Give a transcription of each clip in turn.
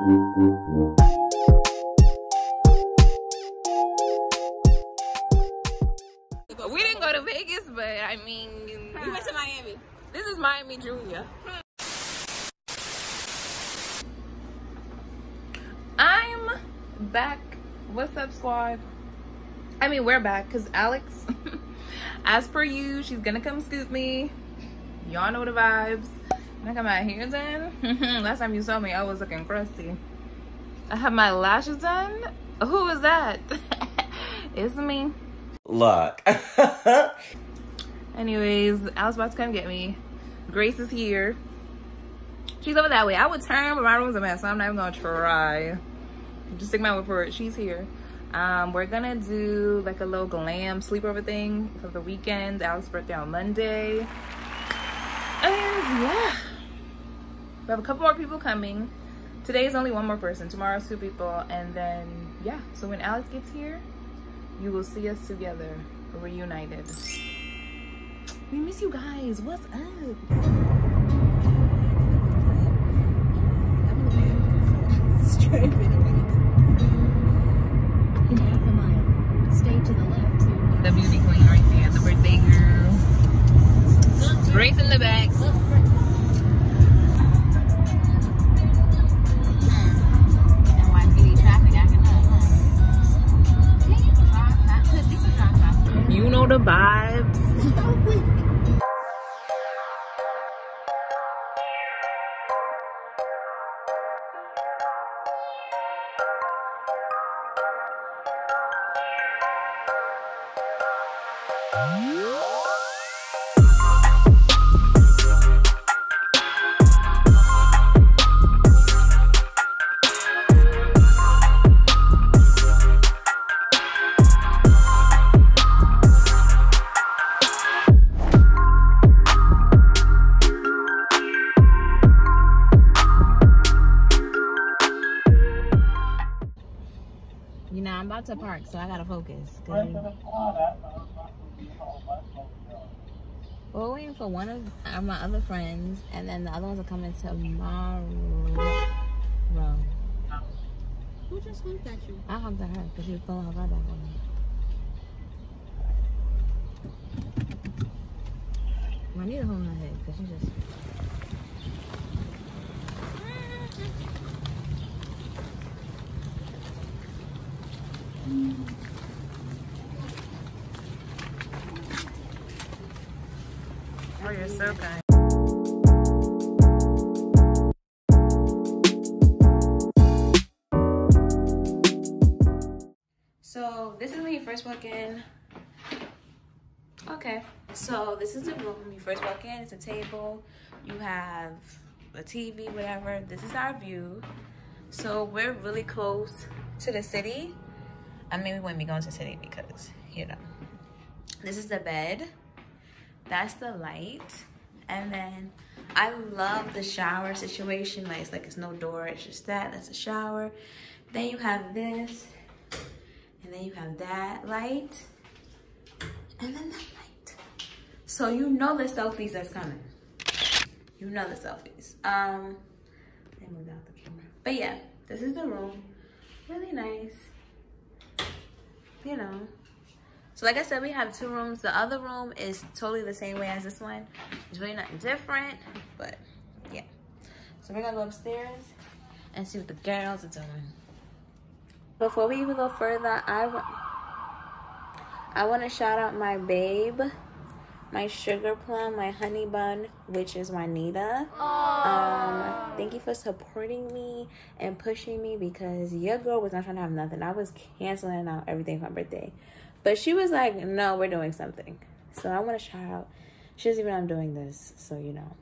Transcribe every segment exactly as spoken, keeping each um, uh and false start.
We didn't go to Vegas, but I mean, we went to Miami. This is Miami Junior. I'm back. What's up, squad? I mean, we're back because Alex, as per you, she's gonna come scoop me. Y'all know the vibes. I got my hair done. Last time you saw me, I was looking crusty. I have my lashes done. Who is that? It's me. Look. Anyways, Alex about to come get me. Grace is here. She's over that way. I would turn, but my room's a mess, so I'm not even gonna try. Just take my word for it. She's here. Um, we're gonna do like a little glam sleepover thing for the weekend. Alex's birthday on Monday. And yeah, we have a couple more people coming. Today is only one more person. Tomorrow's two people. And then, yeah. So when Alex gets here, you will see us together, reunited. We miss you guys. What's up? In half a mile, stay to the left. The beauty queen right there, the birthday girl. Grace in the back. You know the vibes. You know, I'm about to park, so I gotta focus. We're waiting for one of uh, my other friends, and then the other ones are coming tomorrow. Who just honked at you? I honked at her because she was pulling her car back on me. I need to hold her head because she just. Oh, you're so kind. So this is when you first walk in. Okay, so this is the room when you first walk in. It's a table. You have a T V, whatever. This is our view. So we're really close to the city. I mean, we wouldn't be going to the city because, you know. This is the bed. That's the light. And then I love the shower situation. Like, it's like it's no door. It's just that. That's a shower. Then you have this. And then you have that light. And then that light. So you know the selfies that's coming. You know the selfies. Um, let me move out the camera. But yeah, this is the room. Really nice. You know. So like I said, we have two rooms. The other room is totally the same way as this one. It's really nothing different, but yeah. So we're gonna go upstairs and see what the girls are doing. Before we even go further, I want I want to shout out my babe, my sugar plum, my honey bun, which is Juanita. Um, thank you for supporting me and pushing me because your girl was not trying to have nothing. I was canceling out everything for my birthday. But she was like, no, we're doing something. So I want to shout out. She doesn't even know I'm doing this. So, you know.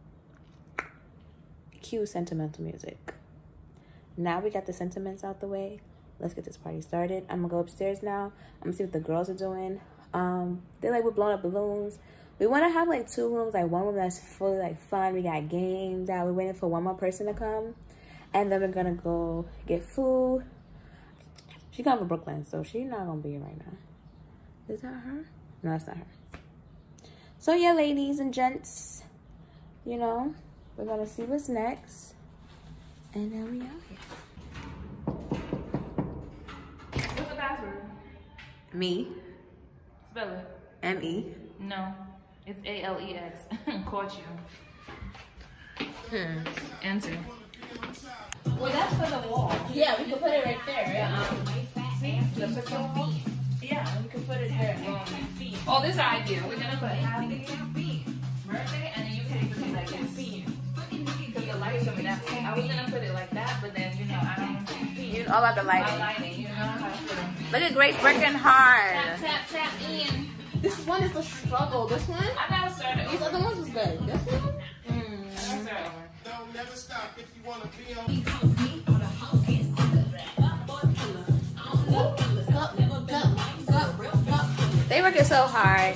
Cue sentimental music. Now we got the sentiments out the way. Let's get this party started. I'm going to go upstairs now. I'm going to see what the girls are doing. Um, They're like, we're blowing up balloons. We want to have like two rooms. Like one room that's fully like fun. We got games out. We're waiting for one more person to come. And then we're going to go get food. She come from Brooklyn, so she's not going to be here right now. Is that her? No, that's not her. So yeah, ladies and gents, you know, we're gonna see what's next. And then we out here. What's the password? Me. Spell it. M E. No. It's A L E X. Caught you. Hmm. Enter. Well, that's for the wall. Yeah, we can put it right there. Yeah. Um, see? The picture wall? Yeah, we can put it there. Um, oh, this is our idea. We're gonna put happy birthday, and then you can put it like this. Because the light's coming out. I was gonna put it like that, but then, you know, I don't... You all about the My lighting. lighting, you know how to put them. Look at Grace working hard. Tap, tap, tap in. This one is a struggle. This one? I gotta start it These over. other ones was good. This one? I gotta start over. Don't never stop if you wanna be on. They working so hard.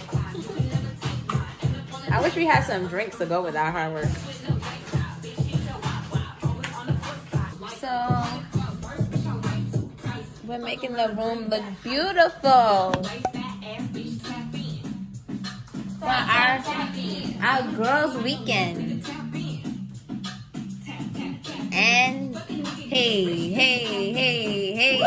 I wish we had some drinks to go with our hard work. So we're making the room look beautiful for our our girls' weekend. And hey, hey, hey, hey.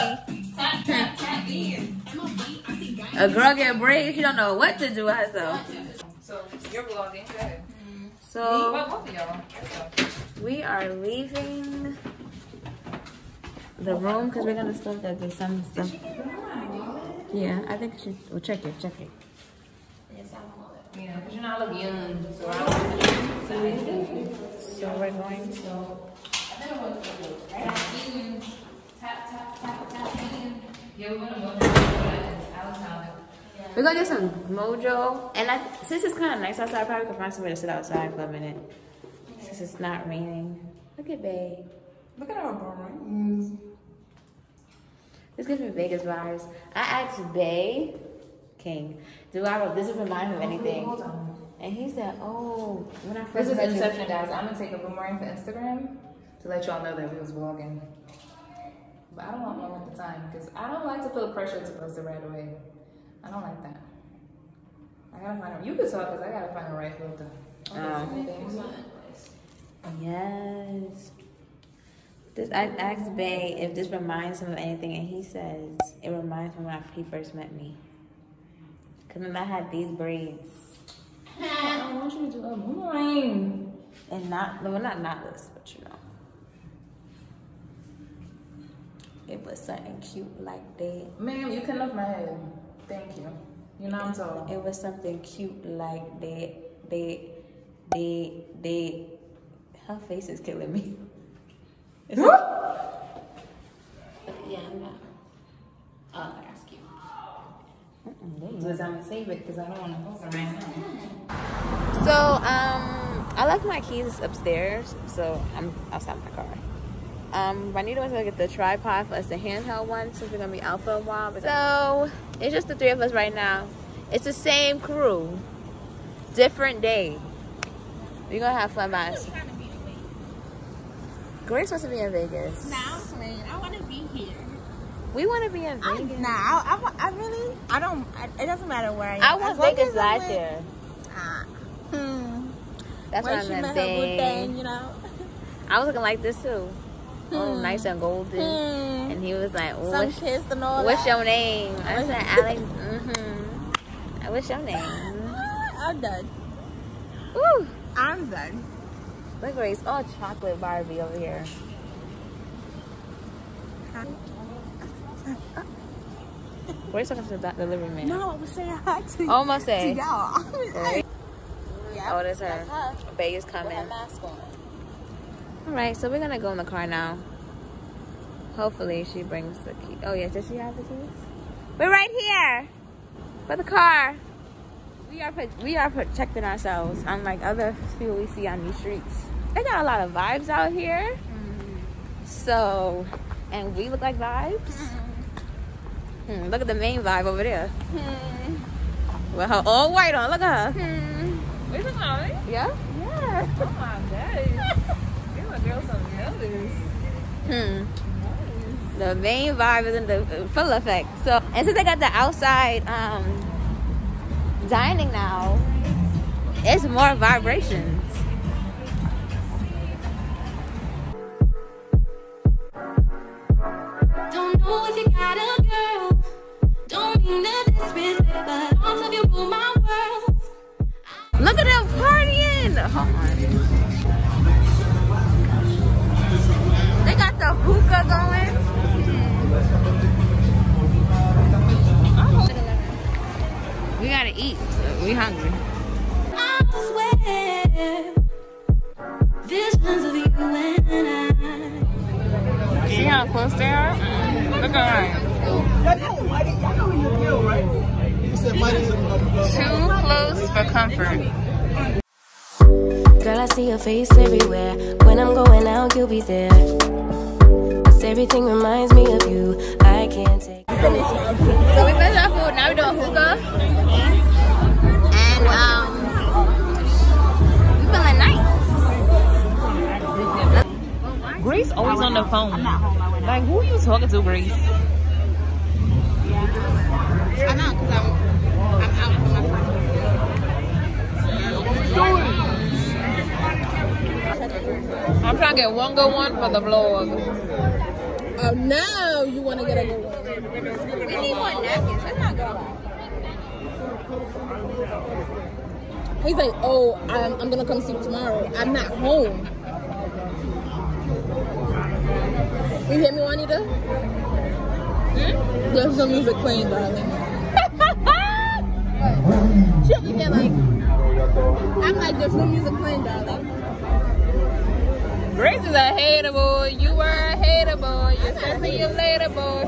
A girl get brave, she don't know what to do with herself. So, you're vlogging. Go ahead. So Well, both of y'all. we are leaving the room because we're gonna still have to do some stuff. Yeah, I think she. Well, check it, check it. Yeah, because you know I look young. So, I So we're going to. tap, tap, tap, tap, in. Yeah, we're gonna go outside. We're gonna get some mojo, and I, since it's kind of nice outside, I probably could find somewhere to sit outside for a minute. Since it's not raining. Look at Bae. Look at our brains. This gives me Vegas vibes. I asked Bae King, do I does this remind him of anything? Hold on. And he said, "Oh, when I This first is met you." Inception, guys. I'm gonna take a boomerang for Instagram to let y'all know that we was vlogging. But I don't want one at the time because I don't like to feel pressure to post it right away. I don't like that. I gotta find a, you can talk because I gotta find the right filter. Um, yes. This I asked Bae if this reminds him of anything, and he says it reminds him when I, he first met me. Cause remember I had these braids, I don't want you to do a boomerang. and not well not knotless, but you know, it was something cute like that. Ma'am, you can lift my head. Thank you. You know I'm tall. It was something cute like that. That that that. Her face is killing me. Yeah, I'm not. I'll ask you. Because I'm gonna save it because I don't want to post it right now. So, um, I left my keys upstairs, so I'm outside my car. Um, Vanita went to get the tripod for us, the handheld one, since we're gonna be out for a while. So, it's just the three of us right now. It's the same crew, different day. We're gonna have fun by us. Grace wants to be in Vegas. Nah, I'm playing. I want to be here. We want to be in I, Vegas. nah, I, I, wa- I really, I don't, I, it doesn't matter where I am. I was As long Vegas as I'm last with- year. Ah, hmm. That's When what I she meant. met her good thing, Bang. you know. I was looking like this too. Oh, Hmm. nice and golden. Hmm. And he was like, oh, Some what's, kids and all what's that. your name? I said, Alex. Mm-hmm. What's your name? I'm done. Woo. I'm done. Look, Grace. Oh, chocolate Barbie over here. Grace talking to the delivery man. No, I was saying hi to you. Almost To say. y'all. Right. Yeah, Oh, that's her. That's her. Bae is With coming. her mask on. All right, so we're gonna go in the car now. Hopefully she brings the key. Oh yeah, does she have the keys? We're right here for the car. We are pro- we are protecting ourselves, unlike other people we see on these streets. They got a lot of vibes out here. Mm-hmm. So, and we look like vibes. Mm-hmm. Hmm, look at the main vibe over there. Hmm. With her all white on. Look at her. Hmm. We look like Yeah. Yeah. oh my god. You're a girl something else. Hmm. The main vibe is in the full effect. So, and since they got the outside um, dining now, it's more vibrations. close there. Look at too close for comfort. Girl, I see your face everywhere. When I'm going out, you'll be there. 'Cause everything reminds me of you. I can't take. So we finished our food. Now we're doing hookah. And um, we feeling nice. Grace always on the phone. Like, who are you talking to, Grace? I'm out because I'm, I'm out for my friend. I'm trying to get one good one for the vlog. Oh, now you want to get a good one. We need more napkins. That's not good. He's like, oh, I'm, I'm going to come see you tomorrow. I'm not home. You hear me, Juanita? Hmm? There's no music playing, darling. She over here like, I'm like, there's no music playing, darling. Grace is a hater boy. You were a hater boy. You said see you later, boy.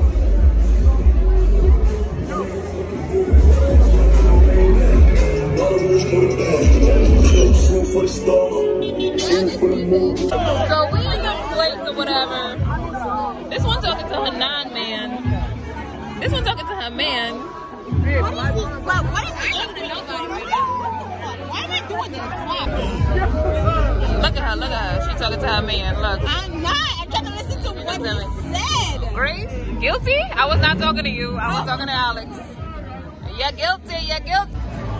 So we in the place or whatever. This one talking to her non-man. This one talking to her man. What is he? What, what is he aiming to nobody right now? Why am I doing this? Why? Look at her, look at her. She talking to her man, look. I'm not. I'm trying to listen to what he said. Grace, guilty? I was not talking to you. I was talking to Alex. You're guilty, you're guilty.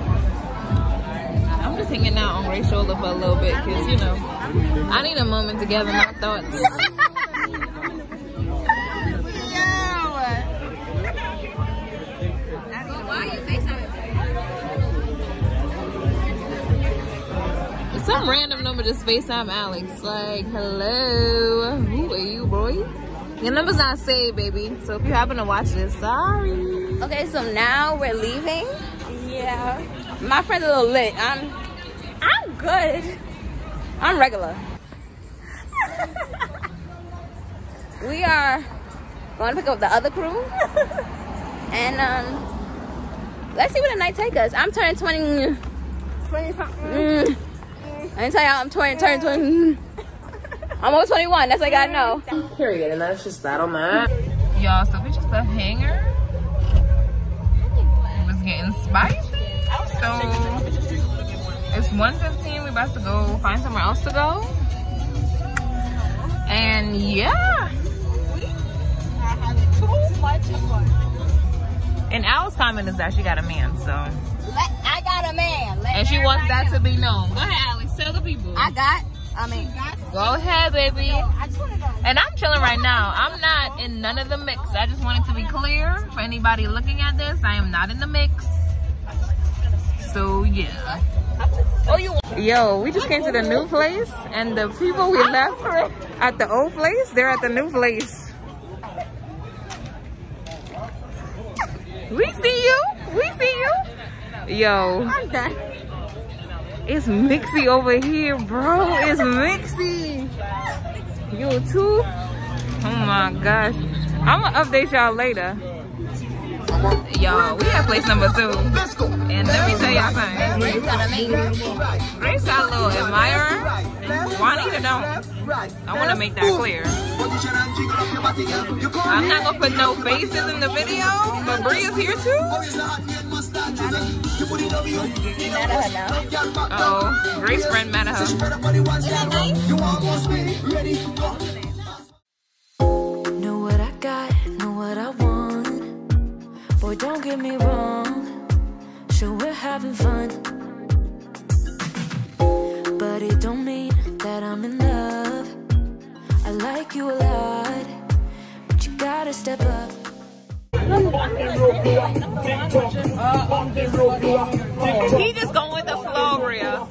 I'm just hanging out on Grace's shoulder for a little bit because, you know, I need a moment to gather my thoughts. Some random number just FaceTime Alex. Like, hello. Who are you, boy? Your number's not saved, baby. So if you happen to watch this, sorry. Okay, so now we're leaving. Yeah. My friend's a little lit. I'm I'm good. I'm regular. We are going to pick up the other crew. And um let's see where the night take us. I'm turning twenty. twenty something. Mm. I didn't tell y'all I'm twenty, turning twenty. I'm almost twenty-one, that's all I gotta know. Period, and that's just that on that. Y'all, so we just left Hanger. It was getting spicy. So it's one fifteen. We about to go find somewhere else to go. And yeah. And Al's comment is that she got a man, so. I got a man. Let and she wants that to be known. Go ahead, Alex. Tell the people. I got, I mean. Go ahead, baby. And I'm chilling right now. I'm not in none of the mix. I just want it to be clear for anybody looking at this. I am not in the mix. So, yeah. Oh, you. Yo, we just came to the new place. And the people we left at the old place, they're at the new place. We see you. We see you. Yo, it's Mixy over here, bro. It's Mixy. You too? Oh my gosh. I'm gonna update y'all later. Y'all, we at place number two. And let me tell y'all something. Grace got a man. Grace got a little admirer. Juanita don't. I want to make that clear. I'm not gonna put no faces in the video, but Bree is here too. Uh oh, Grace's friend mad at her. Know what I got, know what I want. Boy, don't get me wrong. Sure, we're having fun, but it don't mean that I'm in love. I like you a lot, but you gotta step up. He just going with the flow, Bria.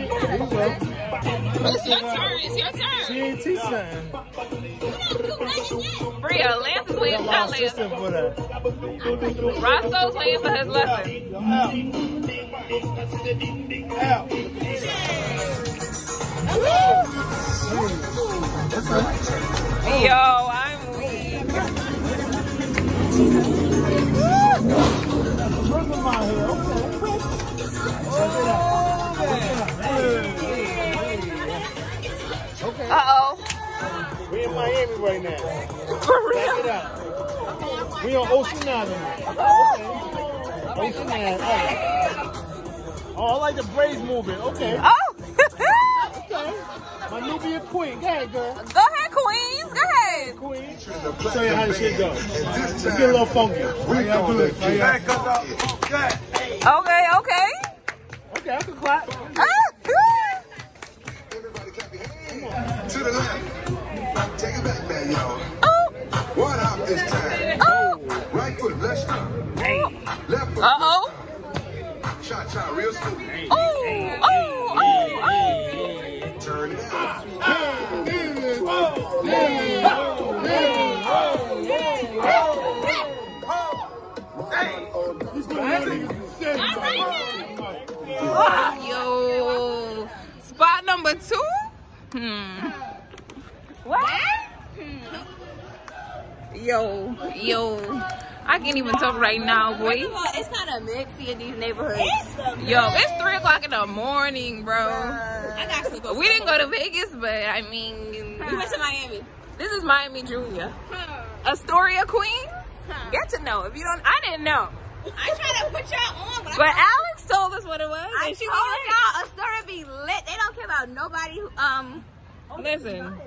It's your turn. It's your turn. She ain't teach nothing. Bria, Lance is waiting for that lesson. Roscoe's waiting for his lesson. Yo, I'm weak. in Miami right now. For real? Check it out. We on Ocean Avenue. Okay. Ocean Avenue. Oh, I like the braids moving. Okay. Oh! Okay. My Nubian queen. Go ahead, girl. Go ahead, Queens. Go ahead. Queen. Show you how this shit goes. Let's get a little funky. How y'all do this? Okay, okay. Okay, I can clap. Ah! Everybody clap your hands. To the left. Take it back there, y'all. Oh! One hop this time. Oh! Right foot, left stop. Left foot. Uh-oh. Cha cha, real smooth. Oh! Oh! Oh! Oh! Turn it. Yo, spot number two. Hmm. What? Yo, yo, I can't even talk right now, boy. It's kind of mixy in these neighborhoods. Yo, it's three o'clock in the morning, bro. I got to go. We didn't go to Vegas, but I mean, We went to Miami. this is Miami, Julia. Astoria, Queens. Get to know. If you don't, I didn't know. I tried to put y'all on, but, But Alex told us what it was, I and she told was y'all a story be lit. They don't care about nobody who, um, like, listen.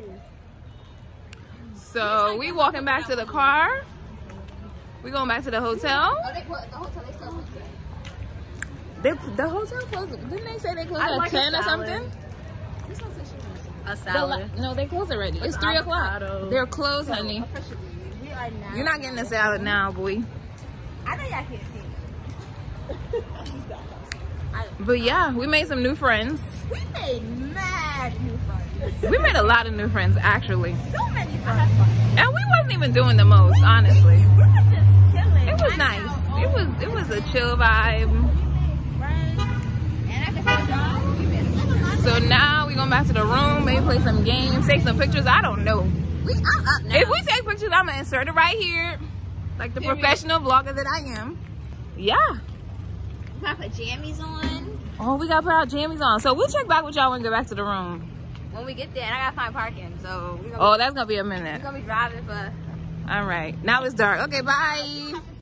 So we walking back to the car. We going back to the hotel. oh, they, what, the hotel, they sell pizza. They, the hotel closed. Didn't they say they closed I at like a ten or salad. something? A The la- no, they closed already. It's three o'clock. avocado. They're closed, honey. Officially, we are now. You're not getting a salad now, boy. I know y'all can't see it. But yeah, we made some new friends. We made mad new friends. We made a lot of new friends, actually. So many friends. And we wasn't even doing the most, honestly. We were just chilling. It was nice. It was it was a chill vibe. And I can say, y'all, we missed So now we going back to the room, maybe play some games, take some pictures. I don't know. We, I'm up now. If we take pictures, I'm gonna insert it right here, like the professional vlogger that I am. Yeah. We got jammies on. Oh, we gotta put our jammies on. So we'll check back with y'all when we get back to the room. When we get there, and I gotta find parking, so we gonna, Oh, that's gonna be a we minute. gonna be driving for. All right. Now it's dark. Okay, bye.